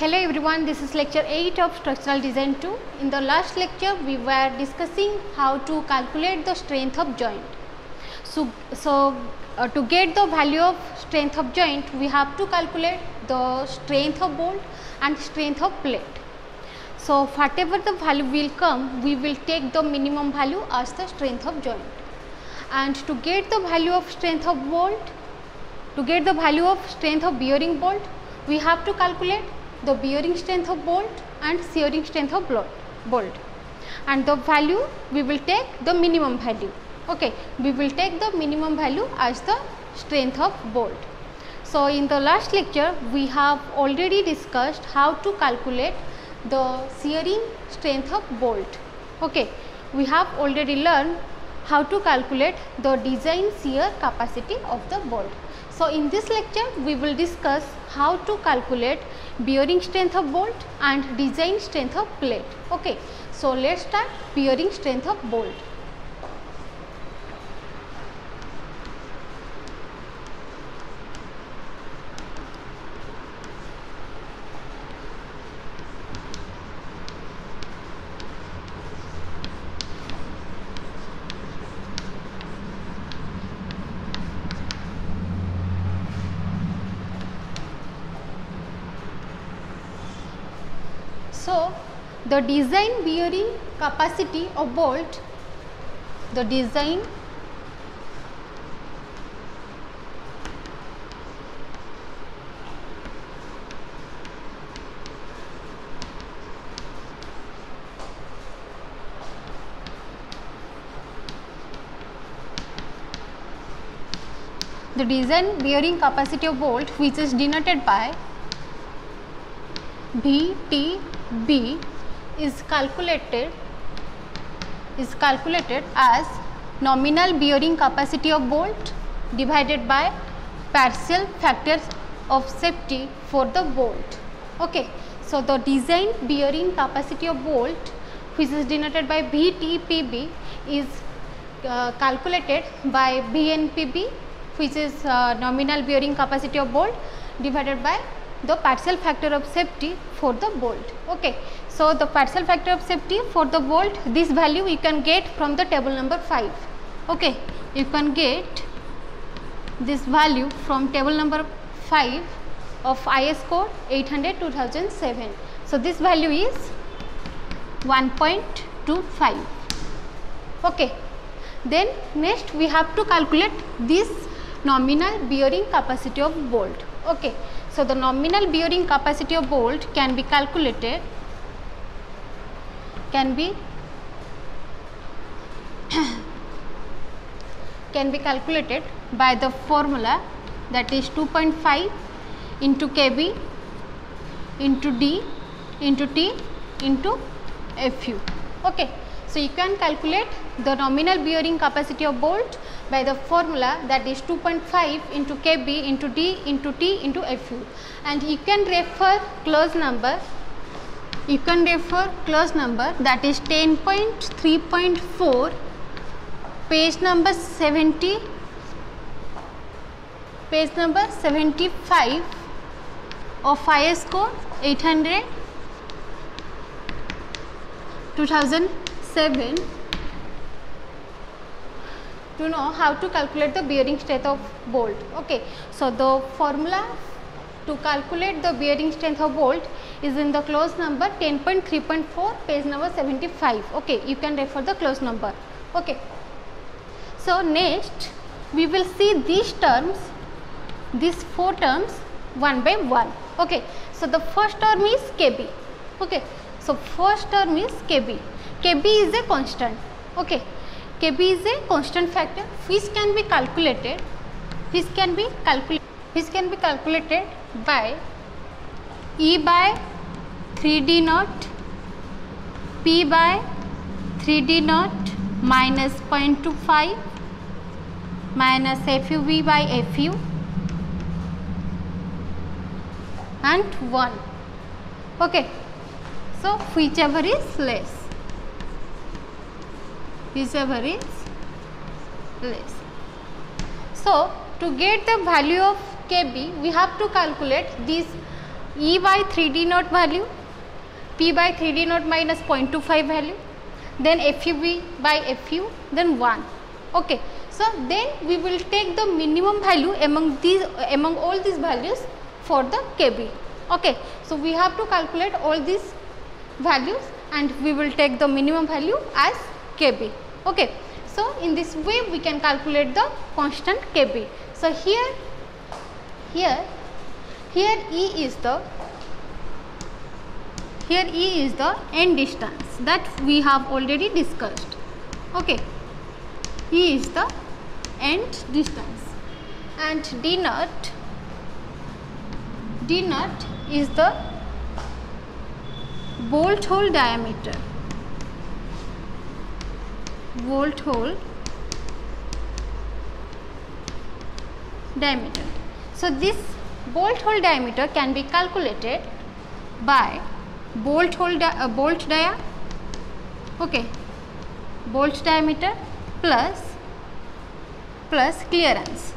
Hello everyone, this is lecture 8 of structural design 2. In the last lecture we were discussing how to calculate the strength of joint. To get the value of strength of joint, we have to calculate the strength of bolt and strength of plate. So whatever the value will come, we will take the minimum value as the strength of joint. And to get the value of strength of bolt, to get the value of strength of bearing bolt, we have to calculate the bearing strength of bolt and shearing strength of bolt, and the value we will take the minimum value. Okay, we will take the minimum value as the strength of bolt. So in the last lecture we have already discussed how to calculate the shearing strength of bolt. Okay, we have already learned how to calculate the design shear capacity of the bolt. So in this lecture we will discuss how to calculate bearing strength of bolt and design strength of plate. Okay, so let's start bearing strength of bolt. So the design bearing capacity of bolt, the design bearing capacity of bolt, which is denoted by VTB, is calculated as nominal bearing capacity of bolt divided by partial factors of safety for the bolt. Okay, so the design bearing capacity of bolt, which is denoted by VTPB, is calculated by BNPB, which is nominal bearing capacity of bolt divided by the partial factor of safety for the bolt. Okay, so the partial factor of safety for the bolt, this value you can get from the table number 5. Okay, you can get this value from table number 5 of IS code 800/2007. So this value is 1.25. Okay, then next we have to calculate this nominal bearing capacity of bolt. Okay, so the nominal bearing capacity of bolt can be calculated by the formula, that is 2.5 into kb into d into t into fu. Okay, so you can calculate the nominal bearing capacity of bolt by the formula, that is 2.5 into kb into d into t into fu, and you can refer clause number, that is 10.3.4, page number 75 of IS code 800/2007 to know how to calculate the bearing strength of bolt. Okay, so the formula to calculate the bearing strength of bolt is in the clause number 10.3.4, page number 75. Okay, you can refer the clause number. Okay, so next we will see these four terms one by one. Okay, so the first term is kb. Okay, so first term is kb. Kb is a constant. Okay, kb is a constant factor which can be calculated by E by 3d naught, P by 3d naught minus 0.25 minus FUV by FU and 1. Okay, so whichever is less. So to get the value of kb, we have to calculate this E by 3D naught value, P by 3D naught minus 0.25 value, then FUV by FU, then 1. Okay. So then we will take the minimum value among all these values for the Kb. Okay. So we have to calculate all these values and we will take the minimum value as Kb. Okay. So in this way we can calculate the constant Kb. So here E is the end distance that we have already discussed. Okay. E is the end distance and D naught is the bolt hole diameter. Bolt hole diameter. So this bolt hole diameter can be calculated by bolt dia, okay, bolt diameter plus clearance.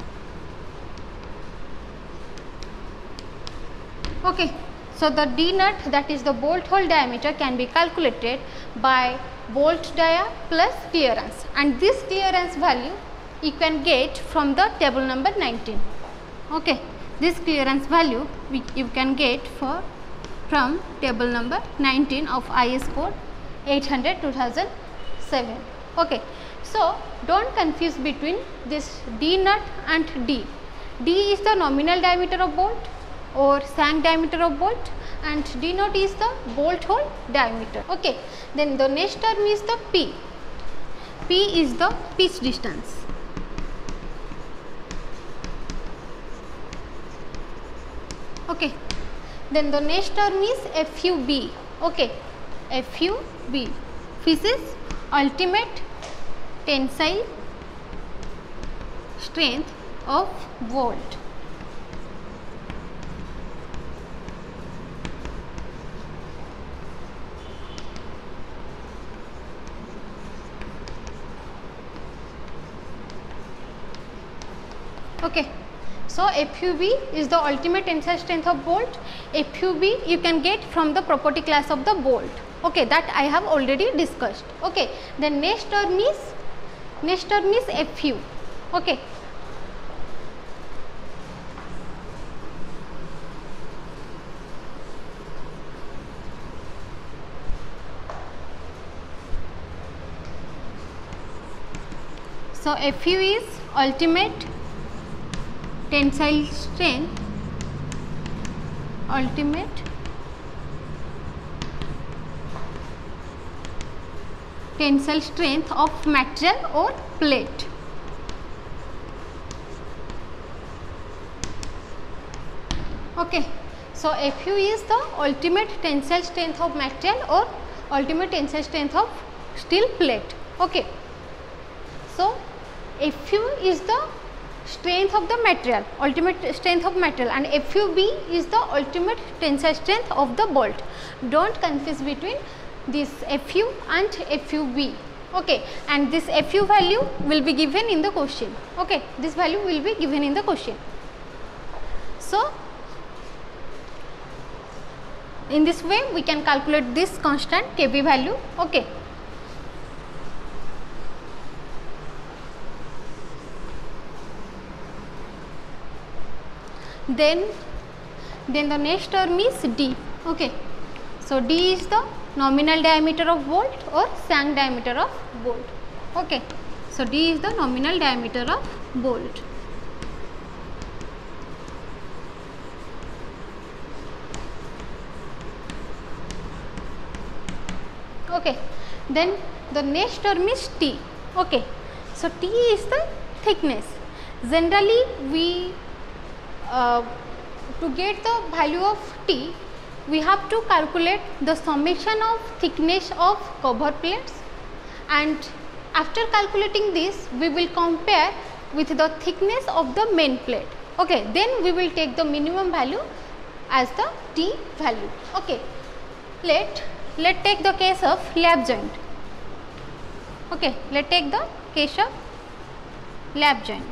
Okay. So the D naught, that is the bolt hole diameter, can be calculated by bolt dia plus clearance, and this clearance value you can get from the table number 19. Okay. This clearance value you can get from table number 19 of IS code 800/2007. Okay. So don't confuse between this D naught and D. D is the nominal diameter of bolt or Shank diameter of bolt, and D naught is the bolt hole diameter. Okay. Then the next term is the P. P is the pitch distance. Okay. Then the next term is FUB. Okay. FUB. This is ultimate tensile strength of bolt. Okay. So FUB is the ultimate tensile strength of bolt. FUB you can get from the property class of the bolt. Okay, that I have already discussed. Okay. Then next term is FU. Okay. So FU is ultimate tensile strength, tensile strength of material or plate. Okay. So FU is the ultimate tensile strength of material or ultimate tensile strength of steel plate. Okay. So FU is the strength of the material, ultimate strength of material, and FUB is the ultimate tensile strength of the bolt. Don't confuse between this FU and FUB. Okay. And this FU value will be given in the question. Okay. This value will be given in the question. So in this way we can calculate this constant Kb value. Okay. Then the next term is D. Okay. So D is the nominal diameter of bolt or Shank diameter of bolt. Okay. So D is the nominal diameter of bolt. Okay. Then the next term is T. Okay. So T is the thickness. Generally we to get the value of T, we have to calculate the summation of thickness of cover plates, and after calculating this we will compare with the thickness of the main plate. Okay. Then we will take the minimum value as the T value. Okay. Let's take the case of lap joint. Okay. Let's take the case of lap joint.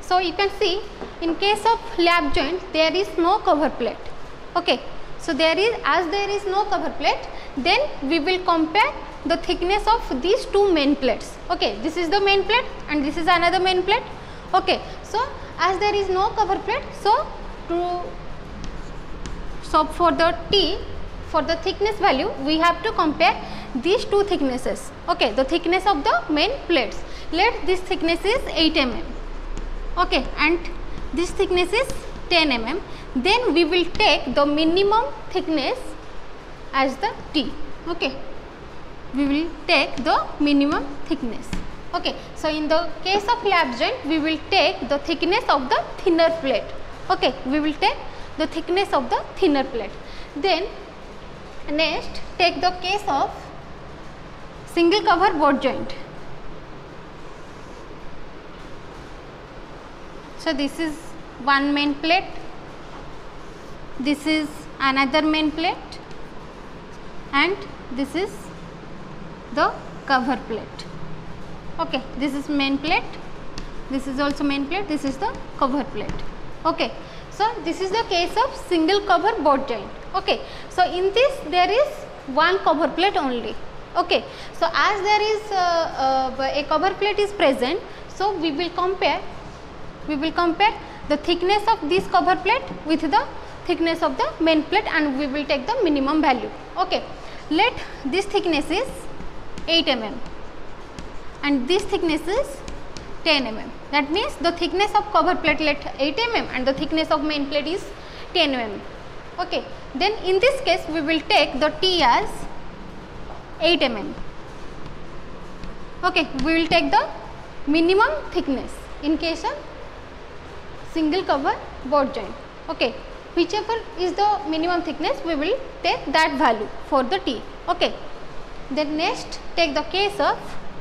So you can see in case of lap joint there is no cover plate. Okay. So there is no cover plate, then we will compare the thickness of these two main plates. Okay, this is the main plate and this is another main plate. Okay, so as there is no cover plate, so for the T, for the thickness value, we have to compare these two thicknesses. Okay, the thickness of the main plates. Let this thickness is 8 mm. Okay, and this thickness is 10 mm. Then we will take the minimum thickness as the T. Okay, we will take the minimum thickness. Okay, so in the case of lap joint, we will take the thickness of the thinner plate. Okay, we will take the thickness of the thinner plate. Then next, take the case of single cover board joint. So this is one main plate, this is another main plate, and this is the cover plate. Okay, this is main plate, this is also main plate, this is the cover plate. Okay, so this is the case of single cover board joint. Okay, so in this there is one cover plate only. Okay, so as there is a cover plate is present, so we will compare the thickness of this cover plate with the thickness of the main plate, and we will take the minimum value. Okay, let this thickness is 8 mm and this thickness is 10 mm. That means the thickness of cover plate let 8 mm and the thickness of main plate is 10 mm. Okay, then in this case we will take the T as 8 mm. Okay, we will take the minimum thickness in case of single cover board joint. Okay, whichever is the minimum thickness, we will take that value for the T. Okay, then next take the case of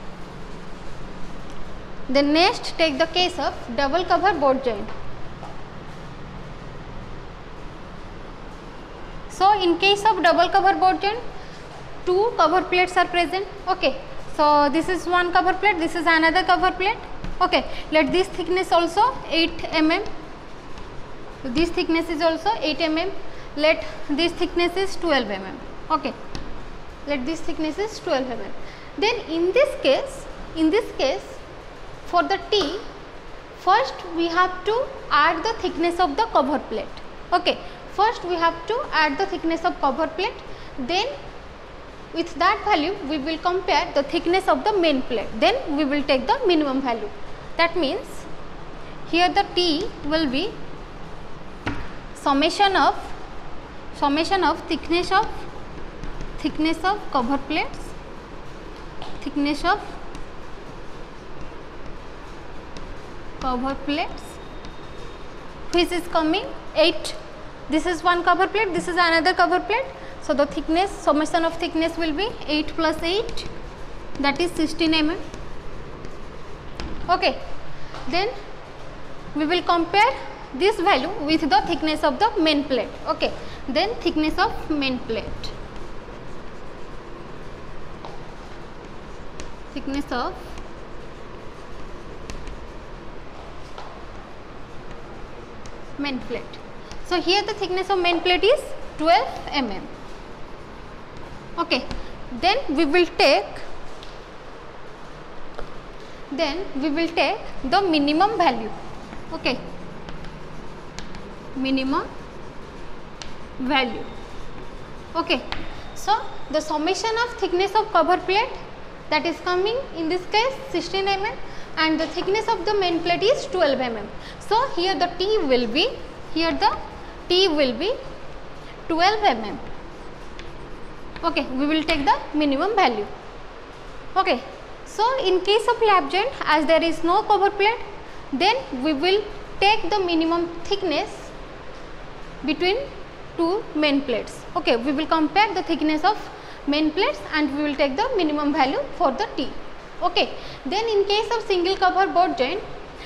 double cover board joint. So in case of double cover board joint, two cover plates are present. Okay, so this is one cover plate, this is another cover plate. Okay, let this thickness also 8 mm, this thickness is also 8 mm, let this thickness is 12 mm. Okay, let this thickness is 12 mm. Then in this case for the T, first we have to add the thickness of the cover plate. Okay, first we have to add the thickness of cover plate, then with that value we will compare the thickness of the main plate, then we will take the minimum value. That means here the T will be summation of thickness of cover plates, thickness of cover plates, which is coming 8. This is one cover plate, this is another cover plate. So the thickness, summation of thickness will be 8 plus 8, that is 16 mm. Okay, then we will compare this value with the thickness of the main plate. Okay, then thickness of main plate, thickness of main plate. So here the thickness of main plate is 12 mm. Okay, then we will take the minimum value. Okay, minimum value. Okay, so the summation of thickness of cover plate, that is coming in this case 16 mm, and the thickness of the main plate is 12 mm. So here the T will be 12 mm. Okay, we will take the minimum value. Okay, so in case of lap joint, as there is no cover plate, then we will take the minimum thickness between two main plates. Okay, we will compare the thickness of main plates and we will take the minimum value for the T. Okay, then in case of single cover board joint,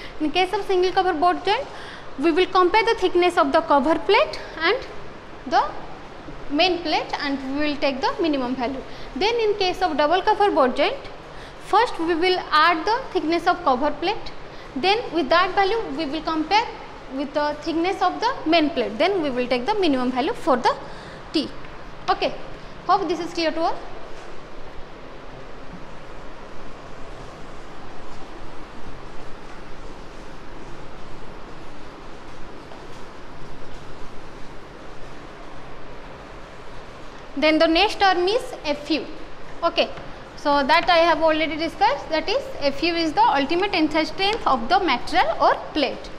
we will compare the thickness of the cover plate and the main plate and we will take the minimum value. Then in case of double cover board joint, first we will add the thickness of cover plate, then with that value we will compare with the thickness of the main plate, then we will take the minimum value for the T. Okay, hope this is clear to all. Then the next term is Fu. Okay, so that I have already discussed, that is Fu is the ultimate tensile strength of the material or plate.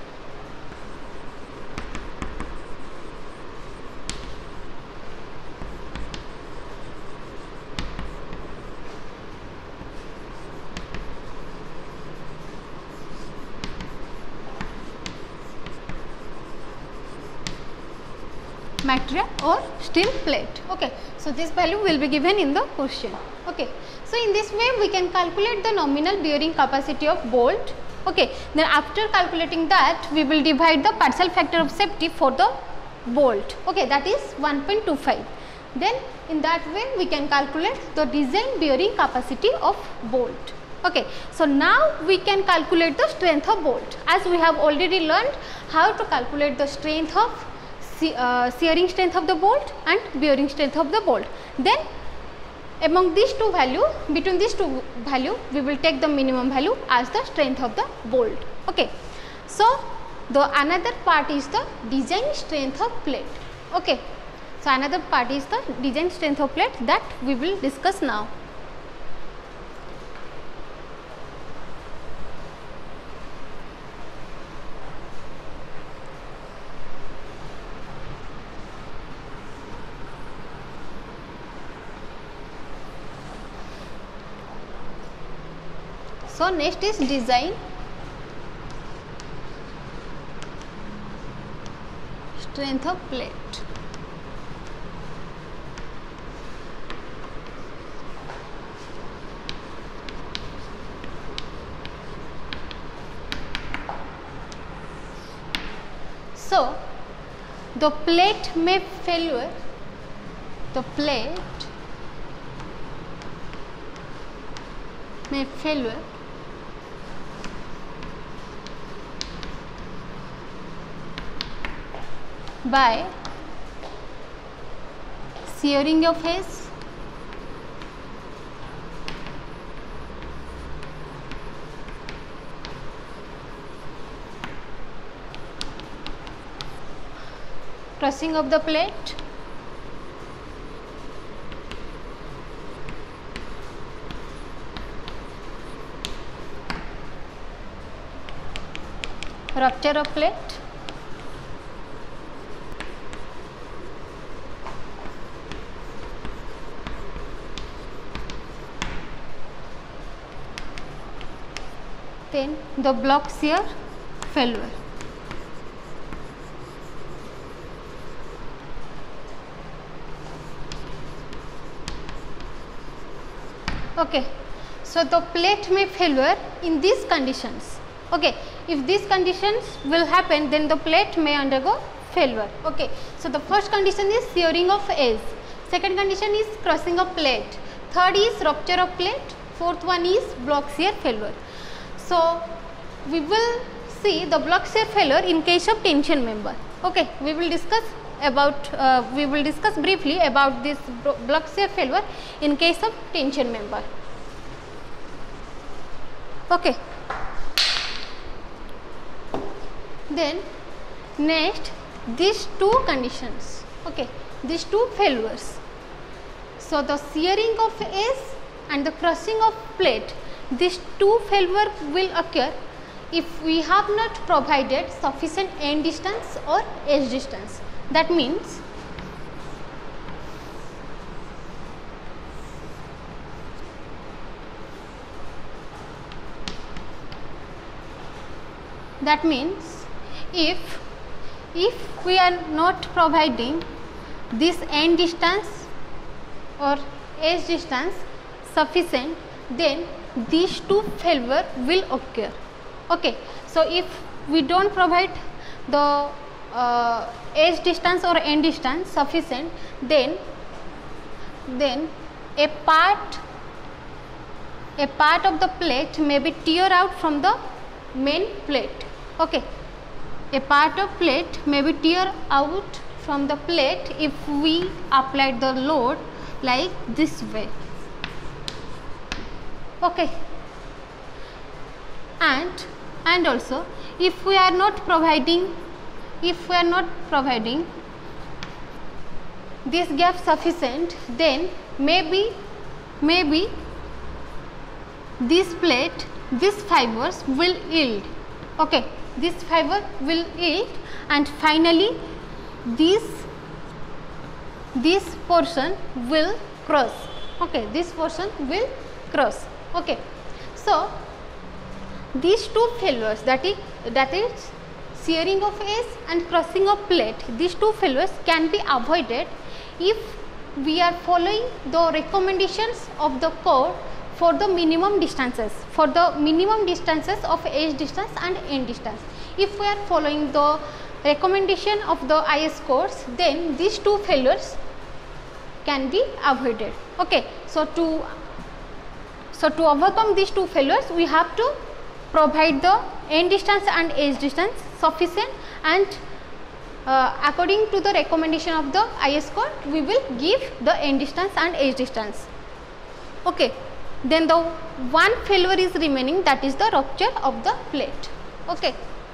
Material or steel plate. Okay, so this value will be given in the question. Okay, so in this way we can calculate the nominal bearing capacity of bolt. Okay, then after calculating that we will divide the partial factor of safety for the bolt. Okay, that is 1.25. Then in that way we can calculate the design bearing capacity of bolt. Okay, so now we can calculate the strength of bolt, as we have already learned how to calculate the strength of shearing strength of the bolt and bearing strength of the bolt. Then among these two value, between these two value, we will take the minimum value as the strength of the bolt. Okay, so the another part is the design strength of plate. Okay, so another part is the design strength of plate, that we will discuss now. So next is design strength of plate. So the plate may failure, the plate may failure by shearing of edge, crushing of the plate, rupture of plate, then the block shear failure. Okay, so the plate may failure in these conditions. Okay, if these conditions will happen, then the plate may undergo failure. Okay, so the first condition is shearing of edge, second condition is crushing of plate, third is rupture of plate, fourth one is block shear failure. So we will see the block shear failure in case of tension member. Okay, we will discuss briefly about this block shear failure in case of tension member. Okay, then next these two conditions, okay, these two failures. So the shearing of edge and the crushing of plate, these two failure will occur if we have not provided sufficient end distance or edge distance. That means if we are not providing this end distance or edge distance sufficient, then these two failure will occur. Okay, so if we don't provide the edge distance or end distance sufficient, then a part of the plate may be tear out from the main plate. Okay, a part of plate may be tear out from the plate if we apply the load like this way. Okay, and also if we are not providing this gap sufficient, then maybe this plate, these fibers will yield. Okay, this fiber will yield, and finally this portion will cross. Okay, this portion will cross. Okay, so these two failures, that is shearing of edge and crossing of plate, these two failures can be avoided if we are following the recommendations of the code for the minimum distances, of edge distance and end distance. If we are following the recommendation of the IS codes, then these two failures can be avoided. Okay, so to overcome these two failures, we have to provide the end distance and edge distance sufficient, and according to the recommendation of the IS code, we will give the end distance and edge distance. Okay, then the one failure is remaining, that is the rupture of the plate. Okay,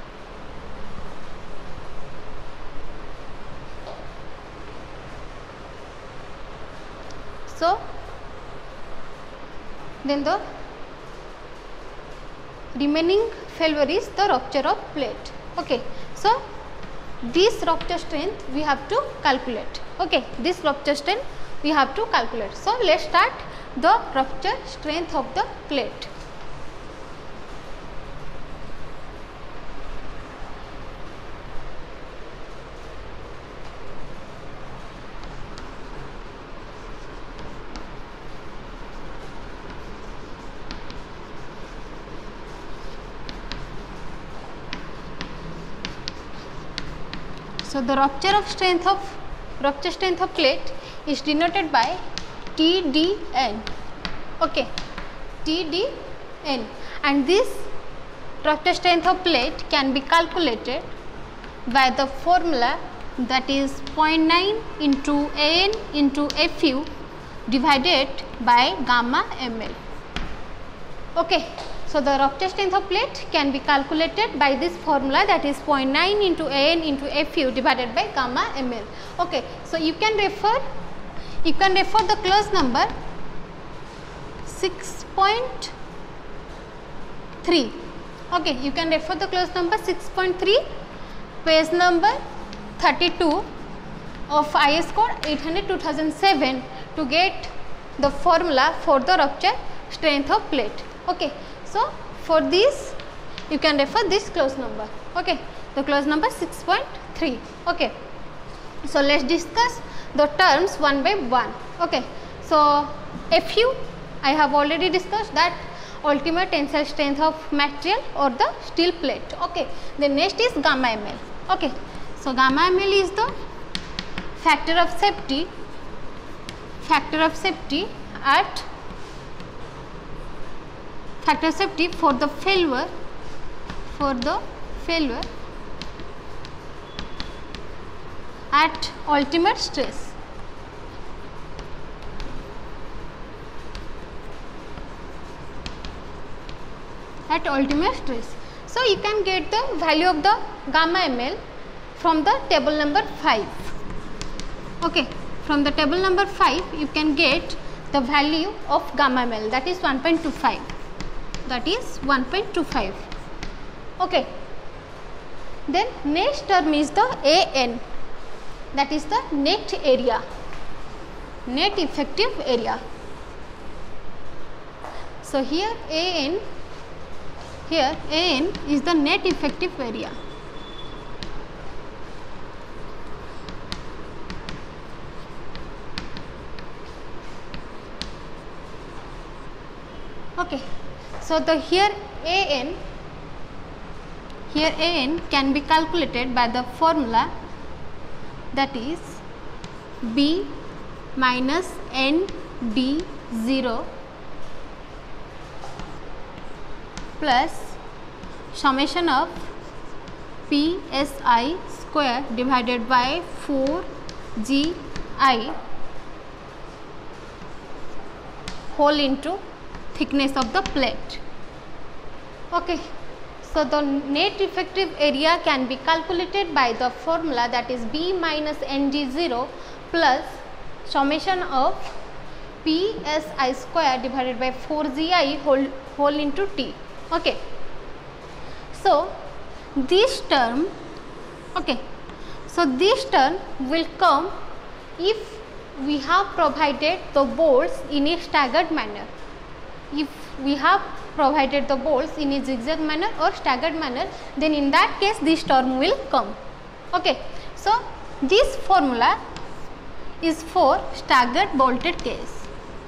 so then the remaining failure is the rupture of plate. Okay, so this rupture strength we have to calculate. Okay, this rupture strength we have to calculate. So let's start the rupture strength of the plate. So the rupture strength of plate is denoted by TDN. Okay, TDN, and this rupture strength of plate can be calculated by the formula, that is 0.9 into AN into FU divided by gamma ml. Okay, so the rupture strength of plate can be calculated by this formula, that is 0.9 into AN into FU divided by gamma ml. Okay, so you can refer the clause number 6.3. Okay, you can refer the clause number 6.3, page number 32 of IS code 800/2007 to get the formula for the rupture strength of plate. Okay, so for this you can refer this clause number. Okay, the clause number 6.3. Okay, so let's discuss the terms one by one. Okay, so FU I have already discussed, that ultimate tensile strength of material or the steel plate. Okay, the next is gamma ml. Okay, so gamma ml is the factor of safety for the failure at ultimate stress. So you can get the value of the gamma ml from the table number 5. Okay, from the table number 5 you can get the value of gamma ml, that is 1.25. Okay, then next term is the AN, that is the net effective area. So here AN is the net effective area. Okay, so the here AN can be calculated by the formula, that is B minus ND0 plus summation of psi square divided by 4gi whole into thickness of the plate. Okay. So, the net effective area can be calculated by the formula, that is B minus Ng0 plus summation of psi square divided by 4gi whole into T. Okay. So, this term, okay, so this term will come if we have provided the bolts in a staggered manner. If we have provided the bolts in a zigzag manner or staggered manner, then in that case this term will come. Okay. So, this formula is for staggered bolted case.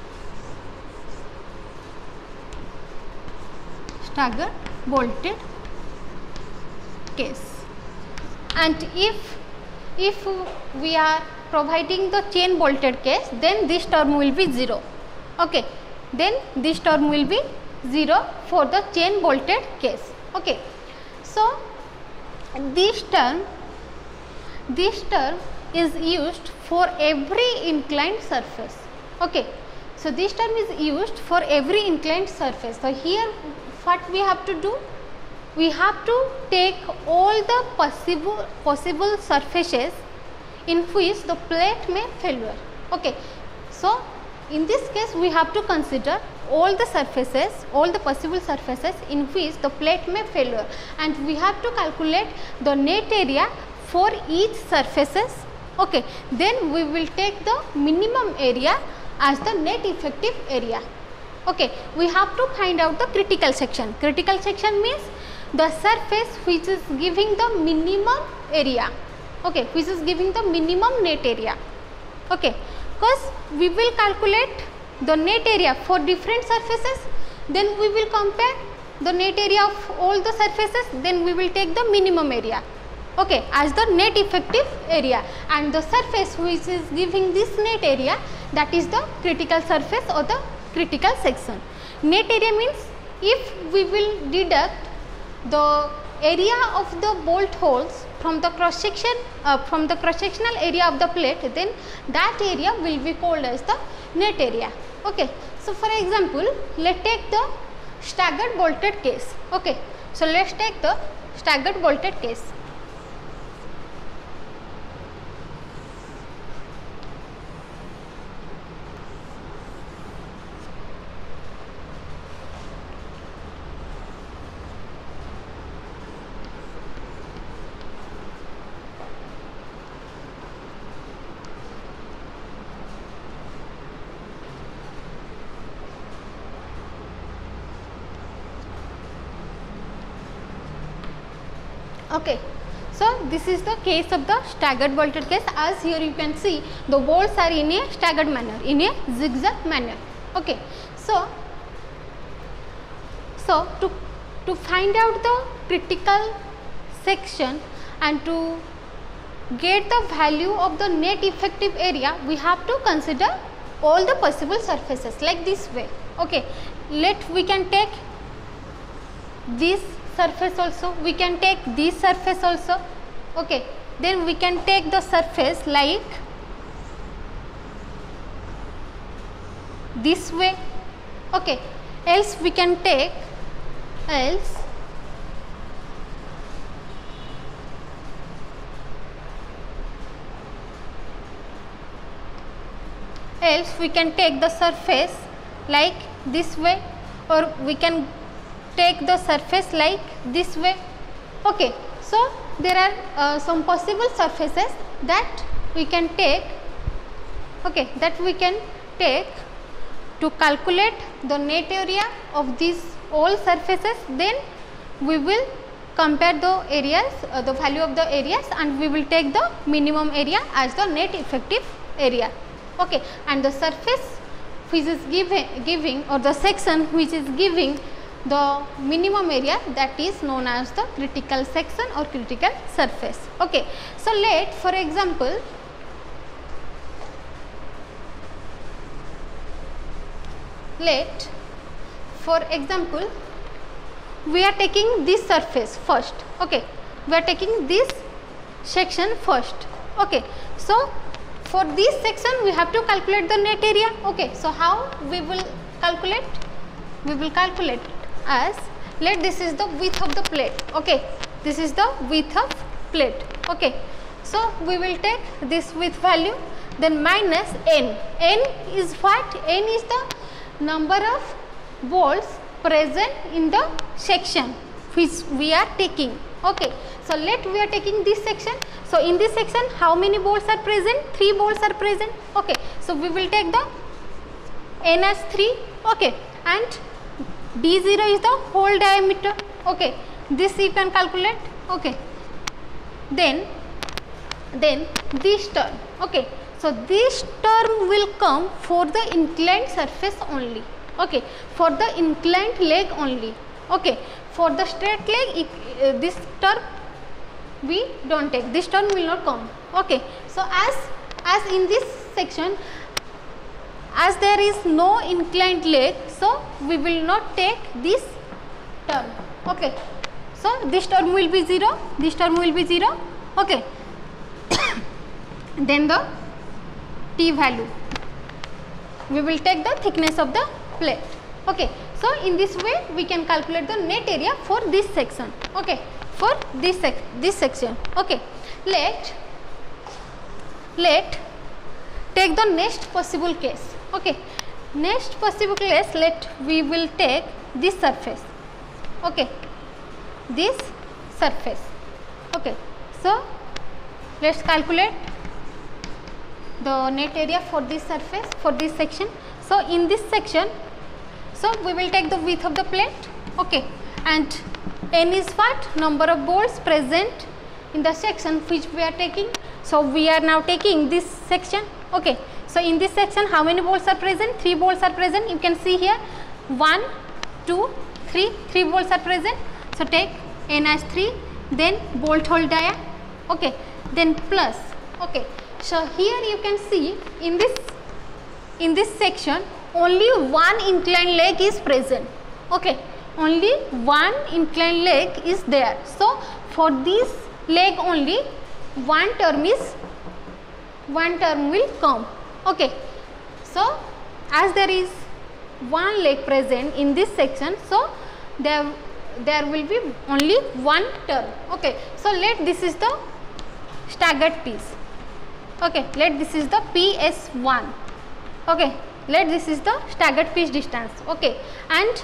Staggered bolted case. And if we are providing the chain bolted case, then this term will be 0. Okay. Then this term will be 0 for the chain bolted case. Okay. So, this term is used for every inclined surface. Okay. So, this term is used for every inclined surface. So, here what we have to do? We have to take all the possible surfaces in which the plate may failure. Okay. So, in this case we have to consider all the surfaces, all the possible surfaces in which the plate may failure, and we have to calculate the net area for each surfaces. Okay. Then we will take the minimum area as the net effective area. Okay. We have to find out the critical section. Critical section means the surface which is giving the minimum area. Okay. Which is giving the minimum net area. Okay. Because we will calculate the net area for different surfaces, then we will compare the net area of all the surfaces, then we will take the minimum area, okay, as the net effective area, and the surface which is giving this net area, that is the critical surface or the critical section. Net area means if we will deduct the area of the bolt holes from the cross section, from the cross sectional area of the plate, then that area will be called as the net area. Okay. So, for example, let us take the staggered bolted case. Okay. So, let us take the staggered bolted case. Okay. So, this is the case of the staggered bolted case. As here you can see, the bolts are in a staggered manner, in a zigzag manner. Okay. So to find out the critical section and to get the value of the net effective area, we have to consider all the possible surfaces like this way. Okay. We can take this surface also, we can take this surface also. Okay. Then we can take the surface like this way. Okay. Else we can take, else we can take the surface like this way, or we can take the surface like this way. Okay. So, there are some possible surfaces that we can take, okay, that we can take to calculate the net area of these all surfaces. Then we will compare the areas, the value of the areas, and we will take the minimum area as the net effective area. Okay. And the surface which is giving or the section which is giving the minimum area, that is known as the critical section or critical surface. Okay. So, for example, we are taking this surface first. Okay, we are taking this section first. Okay, so for this section we have to calculate the net area. Okay, so how we will calculate? We will calculate as, let this is the width of the plate. Okay, this is the width of plate. Okay, so we will take this width value, then minus n. N is what? N is the number of bolts present in the section which we are taking. Okay, so let we are taking this section. So in this section how many bolts are present? 3 bolts are present. Okay, so we will take the n as 3. Okay, and d0 is the whole diameter. Okay, this you can calculate. Okay, then this term. Okay, so this term will come for the inclined surface only. Okay, for the inclined leg only. Okay, for the straight leg this term we don't take, this term will not come. Okay, so as in this section, as there is no inclined leg, so we will not take this term. Okay, so this term will be 0, this term will be 0. Okay, then the T value, we will take the thickness of the plate. Okay, so in this way we can calculate the net area for this section. Okay, for this section. Okay, let take the next possible case. Okay, next possible case, let we will take this surface. Okay, this surface. Okay, so let's calculate the net area for this surface, for this section. So in this section, so we will take the width of the plate. Okay, and n is what? Number of bolts present in the section which we are taking. So we are now taking this section. Okay, so in this section how many bolts are present? 3 bolts are present. You can see here 1, 2, 3 bolts are present. So take n as 3, then bolt hole dia. Okay, then plus. Okay, so here you can see in this section only one inclined leg is present. Okay, only one inclined leg is there. So for this leg only one term will come. Okay, so as there is one leg present in this section, so there will be only one term. Okay, so let this is the staggered piece. Okay, let this is the PS1. Okay, let this is the staggered piece distance. Okay, and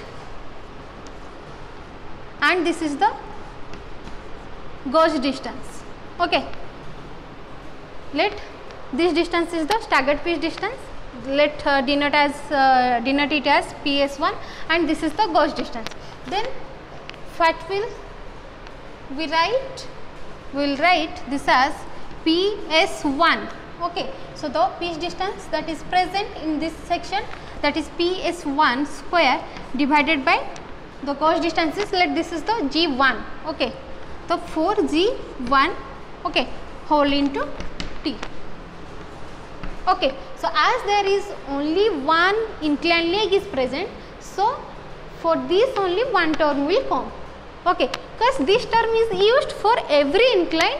this is the gauge distance. Okay, let this distance is the staggered piece distance. Let denote it as PS1, and this is the gauge distance. Then what will we write? We will write this as PS1. Okay, so the piece distance that is present in this section, that is PS1 square divided by the gauge distances. Let this is the G1. Okay, so 4G1. Okay, whole into T. Okay, so as there is only one inclined leg is present, so for this only one term will come. Okay, because this term is used for every inclined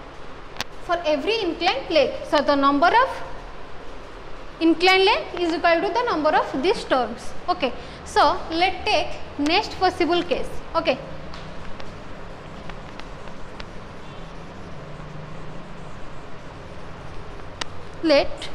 leg. So the number of inclined leg is equal to the number of these terms. Okay, so let's take next possible case. Okay, let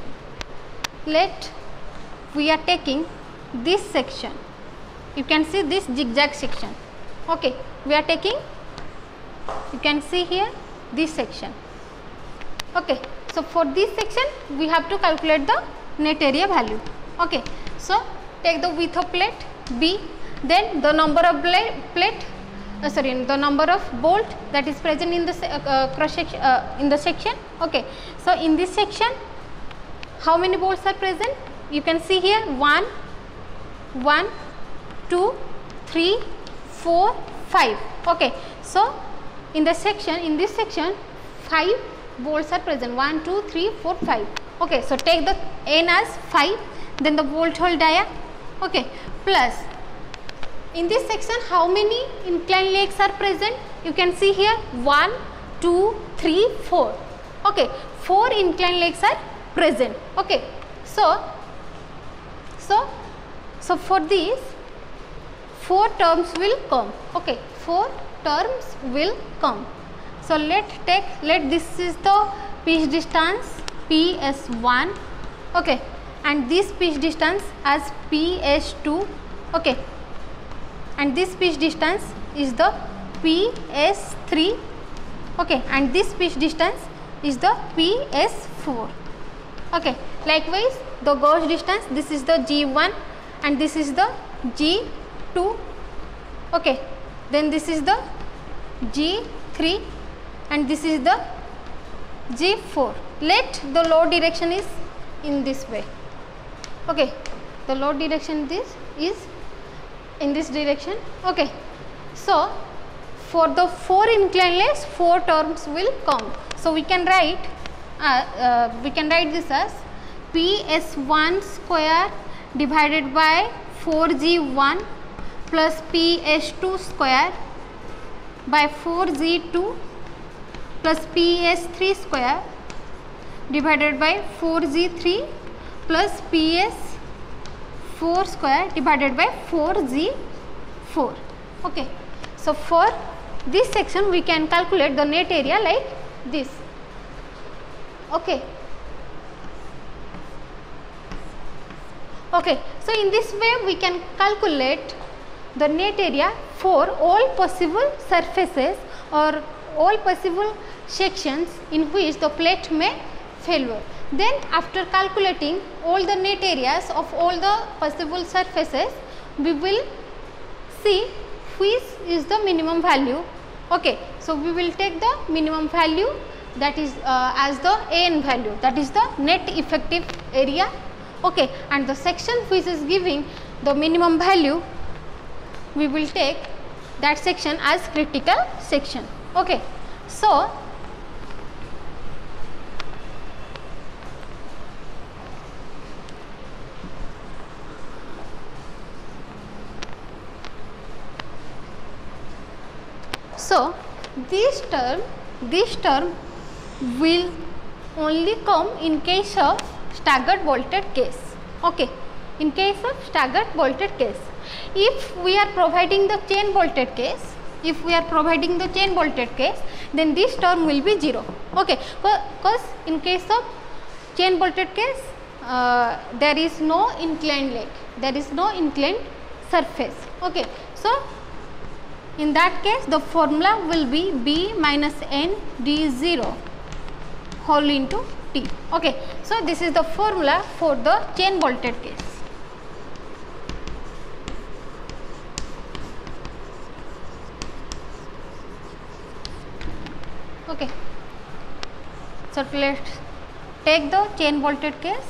we are taking this section. You can see this zigzag section. Okay, we are taking, you can see here this section. Okay, so for this section we have to calculate the net area value. Okay, so take the width of plate B, then the number of the number of bolt that is present in the cross section in the section. Okay, so in this section how many bolts are present? You can see here 1, 2, 3, 4, 5. Okay, so in this section 5 bolts are present. 1, 2, 3, 4, 5. Okay, so take the n as 5, then the bolt hole dia. Okay, plus in this section how many inclined legs are present? You can see here 1, 2, 3, 4. Okay, 4 inclined legs are present. Okay, so for these 4 terms will come. Okay, 4 terms will come. So let this is the pitch distance PS1. Okay, and this pitch distance as PS2. Okay, and this pitch distance is the PS3. Okay, and this pitch distance is the PS4. Okay, likewise the gauge distance, this is the G1 and this is the G2. Okay, then this is the G3 and this is the G4. Let the load direction is in this way. Okay, the load direction is in this direction. Okay, so for the 4 inclined legs 4 terms will come. So we can write this as PS1 square divided by 4G1 plus PS2 square by 4G2 plus PS3 square divided by 4G3 plus PS4 square divided by 4G4. Okay, so for this section we can calculate the net area like this. Okay. Okay, so in this way we can calculate the net area for all possible surfaces or all possible sections in which the plate may failure. Then after calculating all the net areas of all the possible surfaces, we will see which is the minimum value. Okay, so we will take the minimum value, that is as the AN value, that is the net effective area. Okay, and the section which is giving the minimum value, we will take that section as critical section. Okay, so this term will only come in case of staggered bolted case. Okay, in case of staggered bolted case. If we are providing the chain bolted case, then this term will be 0. Okay, because in case of chain bolted case there is no inclined leg, there is no inclined surface. Okay, so in that case the formula will be B minus N D0 whole into T. Okay, so this is the formula for the chain bolted case. Okay, so let's take the chain bolted case.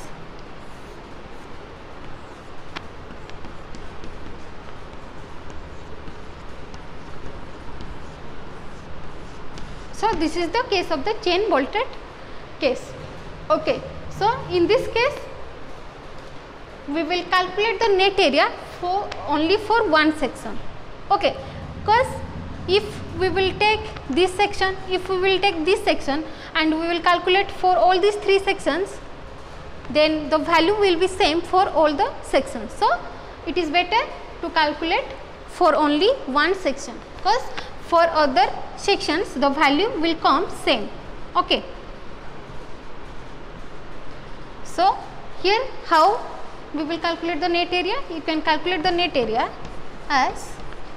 So this is the case of the chain bolted case. Okay, so in this case we will calculate the net area for only for one section. Okay, because if we will take this section, and we will calculate for all these 3 sections, then the value will be same for all the sections. So it is better to calculate for only one section, because for other sections the value will come same. Okay, so here how we will calculate the net area? You can calculate the net area as,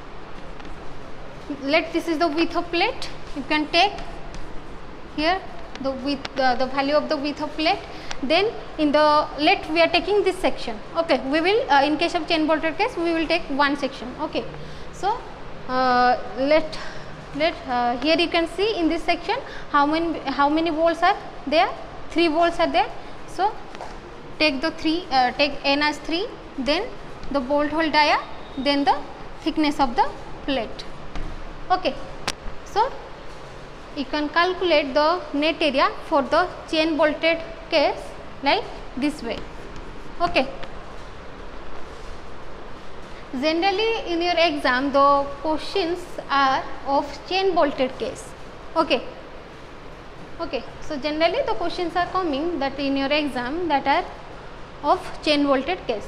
this is the width of plate. You can take here the width, the value of the width of plate. Then in the we are taking this section. Okay, we will in case of chain bolted case we will take one section. Okay, so here you can see in this section how many bolts are there. 3 bolts are there. So take the take N as 3, then the bolt hole dia, then the thickness of the plate. Okay, so you can calculate the net area for the chain bolted case like this way. Okay, generally in your exam the questions are of chain bolted case. Okay. So generally the questions are coming that in your exam that are of chain bolted case.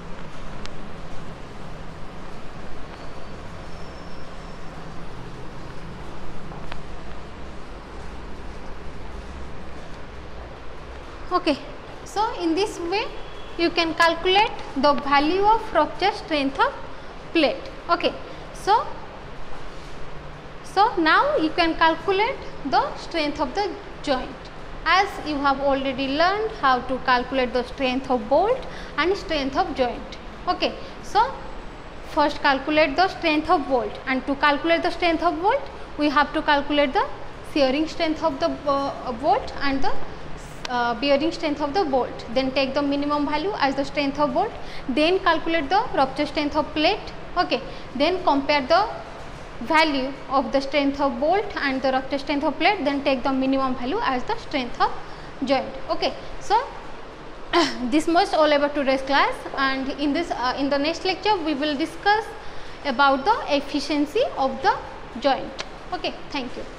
Okay. So in this way you can calculate the value of rupture strength of plate. Okay. So now you can calculate the strength of the joint, as you have already learned how to calculate the strength of bolt and strength of joint. Okay. So first calculate the strength of bolt, and to calculate the strength of bolt we have to calculate the shearing strength of the bolt and the bearing strength of the bolt, then take the minimum value as the strength of bolt, then calculate the rupture strength of plate. Okay. Then compare the value of the strength of bolt and the rupture strength of plate, then take the minimum value as the strength of joint. Okay. So this much all about today's class, and in this in the next lecture we will discuss about the efficiency of the joint. Okay. Thank you.